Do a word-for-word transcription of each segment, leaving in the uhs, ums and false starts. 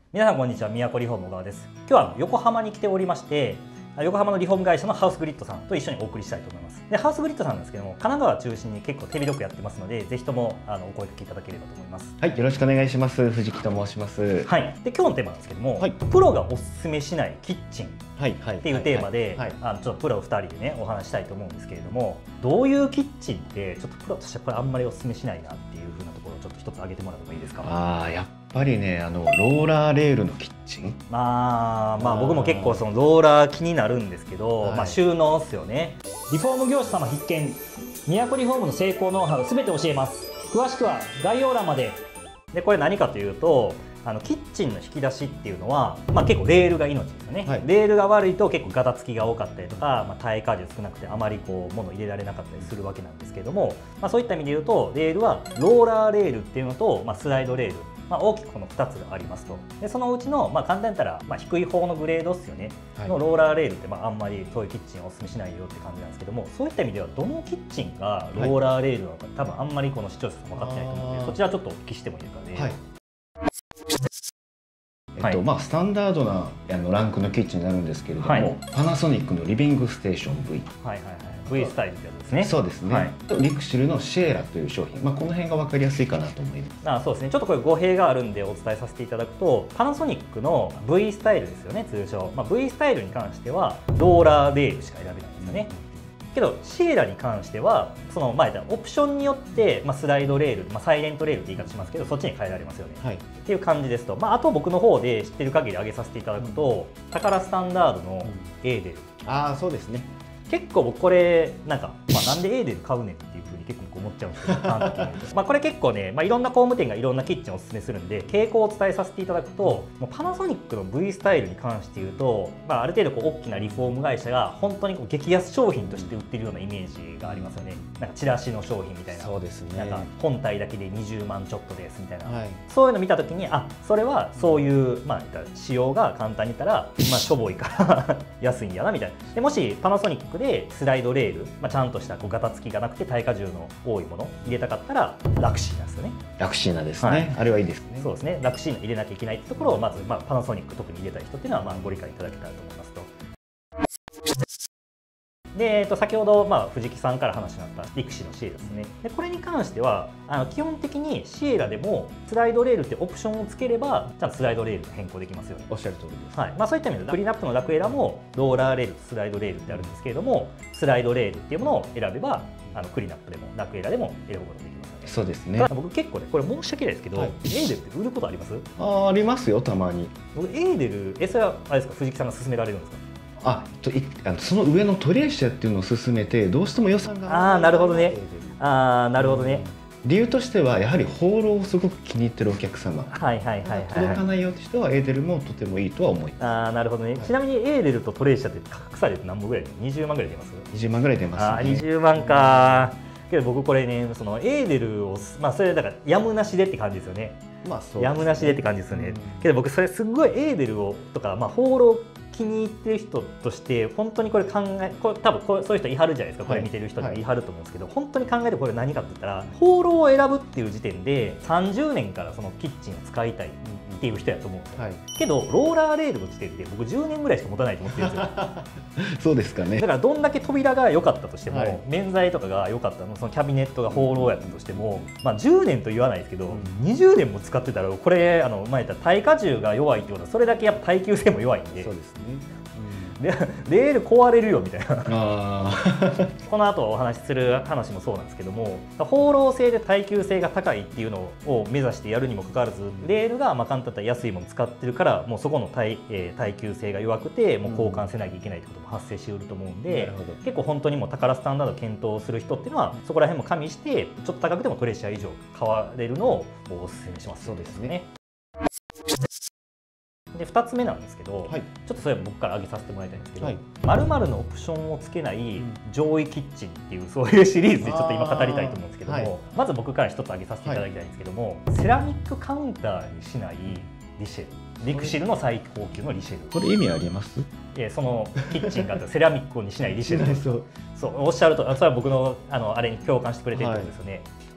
皆さんこんにちは、宮古リフォーム小川です。今日は横浜に来ておりまして、横浜のリフォーム会社のハウスグリッドさんと一緒にお送りしたいと思います。で、ハウスグリッドさんなんですけども、神奈川中心に結構手広くやってますので、ぜひともあのお声掛けいただければと思います。 はい、よろしくお願いします。藤木と申します。 はい。で、今日のテーマなんですけども、はい、プロがおすすめしないキッチンっていうテーマで、あのちょっとプロふたりでねお話したいと思うんですけれども、どういうキッチンってちょっとプロとしてこれあんまりおすすめしないなっていう風なところをちょっと一つ挙げてもらってもいいですか。 ああ、やっぱりね、あのローラーレールのキッチン。 まあまあ僕も結構そのローラー気になるんですけど、はい、まあ収納っすよね。リフォーム業者様必見、宮古リフォームの成功ノウハウすべて教えます。詳しくは概要欄まで。でこれ何かというと、あのキッチンの引き出しっていうのは、まあ、結構レールが命ですよね、はい、レールが悪いと結構ガタつきが多かったりとか、まあ、耐荷重少なくてあまりこう物入れられなかったりするわけなんですけれども、まあ、そういった意味で言うとレールはローラーレールっていうのと、まあ、スライドレール、まあ、大きくこのふたつがありますと。でそのうちの、まあ、簡単に言ったら、まあ、低い方のグレードっすよね、はい、のローラーレールって、まあ、あんまりそういうキッチンをおすすめしないよって感じなんですけども、そういった意味ではどのキッチンがローラーレールなのか、はい、多分あんまりこの視聴者さん分かってないと思うので、そちらちょっとお聞きしてもいいですかね。はい、 えっとまあ、スタンダードなあのランクのキッチンになるんですけれども、はい、パナソニックのリビングステーション V、 はいはいはい、V スタイルってやつですね。 そうですね、はい、リクシルのシエラという商品、まあ、この辺が分かりやすいかなと思います。 あ、そうですね、ちょっとこれ語弊があるんでお伝えさせていただくと、パナソニックの V スタイルですよね、通称、まあ、V スタイルに関してはローラーレールしか選べないんですよね、うん、けどシエラに関してはその前言ったオプションによって、まあ、スライドレール、まあ、サイレントレールって言い方しますけど、そっちに変えられますよね、はい、っていう感じですと、まあ、あと僕の方で知ってる限り挙げさせていただくと、うん、タカラスタンダードのエーデル、 うん、ああそうですね、 結構僕これなんか、まあ、なんでエーデル買うねんっていう風に結構思っちゃうんですけどまあこれ結構ね、まあ、いろんな工務店がいろんなキッチンをおすすめするんで傾向をお伝えさせていただくと、もうパナソニックの V スタイルに関して言うと、まあ、ある程度こう大きなリフォーム会社が本当にこう激安商品として売ってるようなイメージがありますよね。なんかチラシの商品みたいな、 そうですね、 なんか本体だけでにじゅうまんちょっとですみたいな、はい、そういうの見た時に、あ、それはそういう、まあ、仕様が簡単に言ったら、まあ、しょぼいから安いんやなみたいな。でもしパナソニックでスライドレール、まあ、ちゃんとしたこうガタつきがなくて耐荷重の多いもの入れたかったらラクシーナですよね。 ラクシーナですね、はい、あれはいいですね。 そうですね、ラクシーナ入れなきゃいけないってところをまず、まあ、パナソニック特に入れたい人っていうのはまあご理解いただけたらと思いますと。で、えっと、先ほど、まあ、藤木さんから話になったリクシーのシエラですね。でこれに関してはあの基本的にシエラでもスライドレールってオプションをつければちゃんとスライドレールに変更できますよね。 おっしゃる通りです。 はい、まあ、そういった意味でクリーンアップのラクエラもローラーレールとスライドレールってあるんですけれども、スライドレールっていうものを選べばあのクリーンアップでもラクエラでも選ぶことができますよね。 そうですね。 僕結構ねこれ申し訳ないですけど、はい、エーデルって売ることあります？ あ、ありますよ、たまに。 僕エーデル、えそれはあれですか、藤木さんが勧められるんですか？ あといあのその上のトレーシャーっていうのを勧めて、どうしても予算がああなるほどね、ああなるほどね、 うん、理由としてはやはり放浪をすごく気に入ってるお客様、 はいはいはいはい、 届かないよとしてはエーデルもとてもいいとは思います。 ああなるほどね、はい、ちなみにエーデルとトレーシャーって価格差で何本ぐらいでにじゅうまんぐらい出ます？ にじゅうまんぐらい出ますね。 ああにじゅうまんか、けど僕これね、そのエーデルをまあそれだからやむなしでって感じですよね。まあそうですね、やむなしでって感じですよね、うん、けど僕それすごいエーデルをとかまあ放浪気に入ってる人として本当にこれ考え、これ多分これそういう人いはるじゃないですか、これ見てる人にいはると思うんですけど、はいはい、本当に考えてこれ何かって言ったら、放浪を選ぶっていう時点でさんじゅうねんからそのキッチンを使いたいっていう人やと思うんですよ、はい、けどローラーレールの時点で僕じゅうねんぐらいしか持たないと思ってるんですよそうですかね。 だからどんだけ扉が良かったとしても、はい、面材とかが良かったの、そのキャビネットが放浪やったとしても、まあ、じゅうねんと言わないですけど、うん、にじゅうねんも使ってたらこれあの前言った耐荷重が弱いってことはそれだけやっぱ耐久性も弱いんで、そうですね、でレール壊れるよみたいなあこの後お話しする話もそうなんですけども、放浪性で耐久性が高いっていうのを目指してやるにもかかわらず、レールがまあ簡単だったら安いもの使ってるから、もうそこの 耐,、えー、耐久性が弱くてもう交換せなきゃいけないってことも発生しうると思うんで、うん、結構本当にもうタカラスタンダードを検討する人っていうのはそこら辺も加味してちょっと高くてもトレーシャー以上買われるのをおすすめします。そうですね。でふたつめなんですけど、はい、ちょっとそれは僕から挙げさせてもらいたいんですけど、〇〇のオプションをつけない上位キッチンっていうそういうシリーズでちょっと今語りたいと思うんですけども、はい、まず僕からひとつ挙げさせていただきたいんですけども、はい、セラミックカウンターにしないリシェル、リクシルの最高級のリシェル。 これ意味あります？ えそのキッチンがセラミックにしないリシェルそう、おっしゃると、それは僕のあのあれに共感してくれてるってことですよね。はい、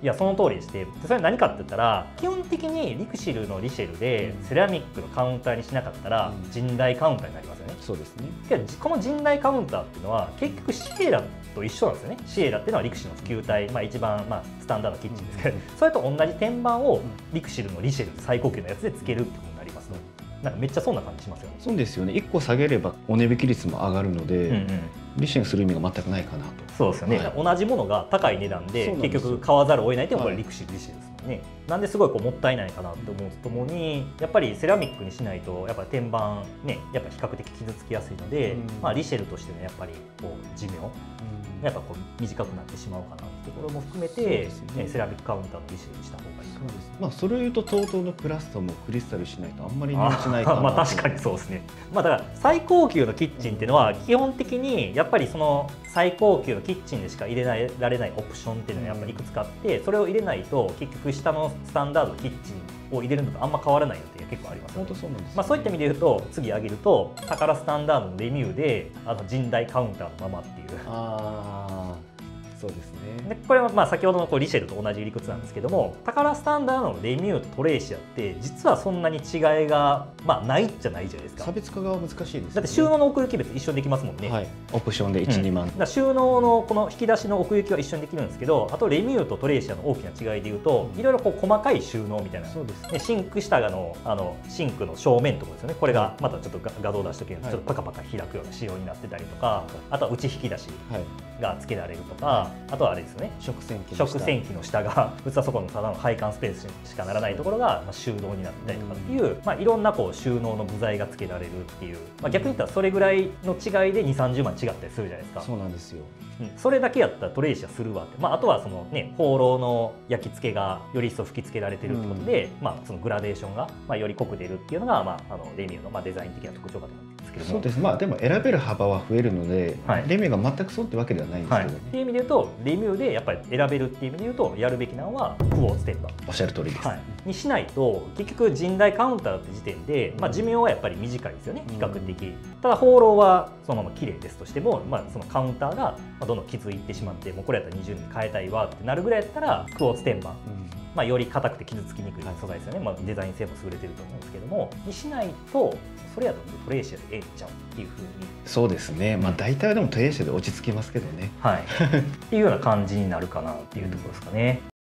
いやその通りでして、それは何かって言ったら基本的にリクシルのリシェルでセラミックのカウンターにしなかったら神代カウンターになりますよね。 そうですね。 でこの神代カウンターっていうのは結局シエラと一緒なんですよね。シエラっていうのはリクシルの普及体、まあ、一番、まあ、スタンダードなキッチンですけど、それと同じ天板をリクシルのリシェル最高級のやつでつけるってことになりますので、なんかめっちゃそんな感じしますよね。 そうですよね。いっこ下げればお値引き率も上がるので、うんうん、リシェルする意味が全くないかなと。 そうですよね、はい、同じものが高い値段で結局買わざるを得ないっていうのがこれリクシルリシェルですもんね。なんですごいこうもったいないかなと思うとともに、やっぱりセラミックにしないとやっぱり天板ねやっぱ比較的傷つきやすいので、うん、まあリシェルとしてのやっぱりこう寿命、うん、やっぱこう短くなってしまうかなってところも含めて、ね、セラミックカウンターのリシェルにした方がいい。 そうです。まあそれを言うと トートー のクラストもクリスタルしないとあんまり値打ちないかな。 まあ確かにそうですね。まあだから最高級のキッチンっていうのは基本的にやっぱりその最高級のキッチンでしか入れられないオプションっていうのはやっぱりいくつかあって、それを入れないと結局下のスタンダードキッチンを入れるのとあんま変わらないよっていう結構あります、ね。 本当そうなんです、ね。 まあそういった意味で言うと次挙げるとタカラスタンダードのレミューであの神代カウンターのままっていう。 あそうですね。 でこれはまあ先ほどのこうリシェルと同じ理屈なんですけども、タカラスタンダードのレミューとトレーシアって実はそんなに違いがまあないじゃないじゃないですか。 差別化が難しいです、ね。 だって収納の奥行き別に一緒にできますもんね。 はい、オプションでいち、うん、にまん。 だから収納のこの引き出しの奥行きは一緒にできるんですけど、あとレミューとトレーシアの大きな違いでいうと、いろいろこう細かい収納みたいな。そうですね。シンク下のあのシンクの正面ところですよね。これがまたちょっと画像出しておけるとちょっとパカパカ開くような仕様になってたりとか、あとは内引き出しが付けられるとか、はい、あとはあれですよね。 食洗機の下食洗機の下が実はそこのただの配管スペースしかならないところが収納になったりとかっていう、まあ、いろんなこう収納の部材が付けられるっていう、まあ、逆に言ったらそれぐらいの違いでにじゅう、さんじゅうまん違ったりするじゃないですか。 そうなんですよ、 うん、それだけやったらトレーシアするわって、まあ、あとはそのね放浪の焼き付けがより一層吹き付けられてるってことで、うん、まあ、そのグラデーションがまあより濃く出るっていうのが、まあ、あのレミューのまあデザイン的な特徴かと思うんですけども。 そうです。まあでも選べる幅は増えるので、はい、レミューが全くそうってわけではないんですけどね、はい、っていう意味で言うとレミューでやっぱり選べるっていう意味で言うとやるべきなのはクォーツ天板おっしゃる通りです、はい、 にしないと結局神代カウンターって時点で、まあ、寿命はやっぱり短いですよね、比較的、うん、ただ放浪はそのまま綺麗ですとしても、まあ、そのカウンターがどんどん傷いってしまって、もうこれやったらにじゅうねん変えたいわってなるぐらいやったらクォーツ天板、うん、まあ、より硬くて傷つきにくい素材ですよね、まあ、デザイン性も優れてると思うんですけどもにしないと、それやとトレーシアでええんちゃうっていうふうに。 そうですね、まあ、大体でもトレーシアで落ち着きますけどね、 はい、っていうような感じになるかなっていうところですかね。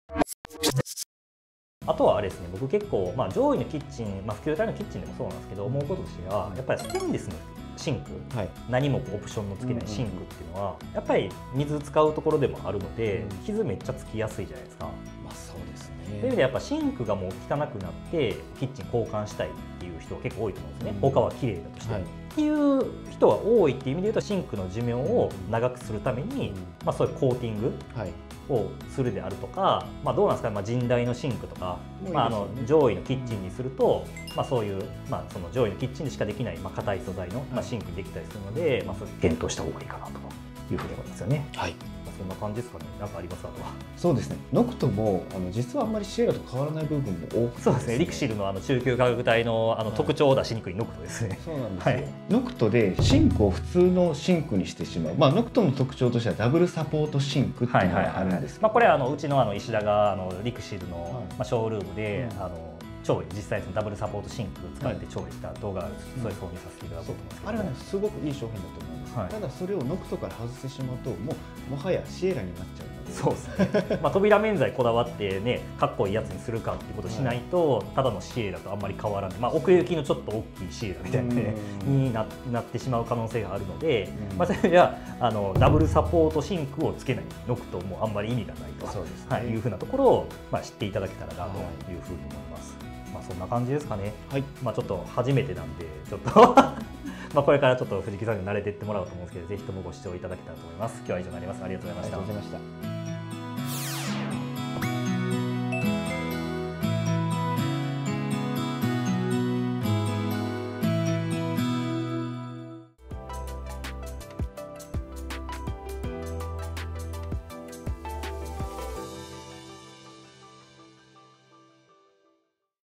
あとはあれですね、僕結構、まあ、上位のキッチン、まあ、普及体のキッチンでもそうなんですけど、思うこととしてはやっぱりステンレスのシンク、はい、何もオプションのつけないシンクっていうのはやっぱり水使うところでもあるので、うん、傷めっちゃつきやすいじゃないですか。 まあそうですね。 そういう意味でやっぱシンクがもう汚くなってキッチン交換したいっていう人は結構多いと思うんですね、うん、他は綺麗だとしても、はい、っていう人は多いっていう意味で言うと、シンクの寿命を長くするために、うん、まあ、そういうコーティング、はい、をするであるとか、まあ、どうなんですか、まあ、神代のシンクとか、まあ、あの上位のキッチンにすると、まあ、そういう、まあ、その上位のキッチンでしかできない、まあ、硬い素材の、まあ、シンクにできたりするので、まあ、それ検討した方がいいかなというふうに思いますよね。はい、そんな感じですかね。なんかありますか？あとは。 そうですね。ノクトもあの実はあんまりシエラと変わらない部分も多くて、ね、 そうですね。リクシルのあの中級価格帯のあの特徴を出しにくいノクトですね。 そうなんですよ。はい、ノクトでシンクを普通のシンクにしてしまう。まあノクトの特徴としてはダブルサポートシンクっていうのがあるんですけど、 まあこれはあのうちのあの石田があのリクシルの、はい、まあショールームで、うん、あの調理、実際そのダブルサポートシンク使って調理した動画、それ挿入させていただこうと思うんですけど、 あれはねすごくいい商品だと思うんです、はい、ただそれをノクトから外してしまうともうもはやシエラになっちゃうので、 そうですねまあ扉面材こだわってねかっこいいやつにするかっていうことをしないと、はい、ただのシエラとあんまり変わらない、まあ、奥行きのちょっと大きいシエラみたいな、ね、に な, なってしまう可能性があるので、まあ、それではあのダブルサポートシンクをつけないノクトもあんまり意味がないと、そうですね、はい、いうふうなところを、まあ、知っていただけたらなというふうに思います。まあ、そんな感じですかね。はい、まあちょっと初めてなんでちょっとまあこれからちょっと藤木さんに慣れていってもらおうと思うんですけど、ぜひともご視聴いただけたらと思います。今日は以上になります。ありがとうございました。 ありがとうございました。